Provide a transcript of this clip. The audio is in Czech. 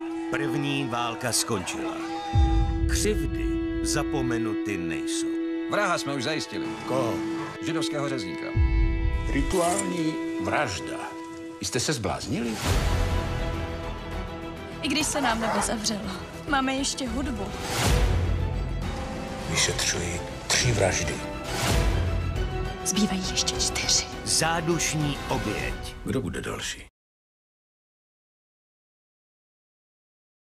První válka skončila. Křivdy zapomenuty nejsou. Vraha jsme už zajistili. Koho? Židovského řezníka. Rituální vražda. Jste se zbláznili? I když se nám nebe zavřelo, máme ještě hudbu. Vyšetřuji 3 vraždy. Zbývají ještě 4. Zádušní oběť. Kdo bude další?